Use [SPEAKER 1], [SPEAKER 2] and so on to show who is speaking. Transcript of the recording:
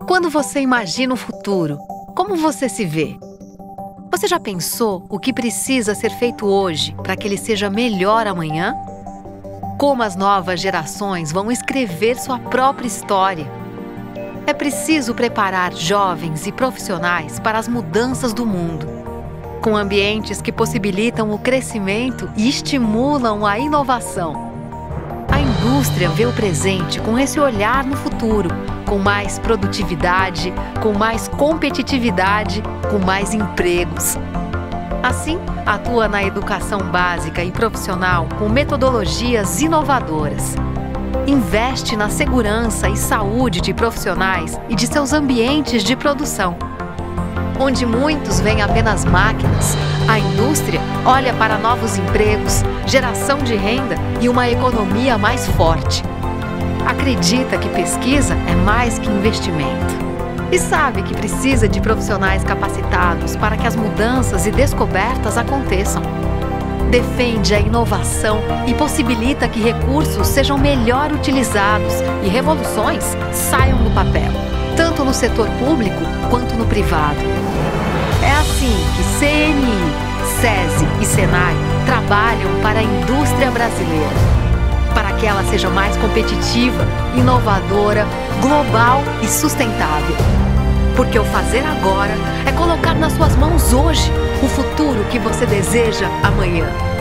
[SPEAKER 1] Quando você imagina o futuro, como você se vê? Você já pensou o que precisa ser feito hoje para que ele seja melhor amanhã? Como as novas gerações vão escrever sua própria história? É preciso preparar jovens e profissionais para as mudanças do mundo, com ambientes que possibilitam o crescimento e estimulam a inovação. A indústria vê o presente com esse olhar no futuro, com mais produtividade, com mais competitividade, com mais empregos. Assim, atua na educação básica e profissional com metodologias inovadoras. Investe na segurança e saúde de profissionais e de seus ambientes de produção. Onde muitos veem apenas máquinas, a indústria olha para novos empregos, geração de renda e uma economia mais forte. Acredita que pesquisa é mais que investimento. E sabe que precisa de profissionais capacitados para que as mudanças e descobertas aconteçam. Defende a inovação e possibilita que recursos sejam melhor utilizados e revoluções saiam do papel, tanto no setor público quanto no privado. É assim que CNI, SESI e SENAI trabalham para a indústria brasileira, para que ela seja mais competitiva, inovadora, global e sustentável. Porque o fazer agora é colocar nas suas mãos hoje o futuro que você deseja amanhã.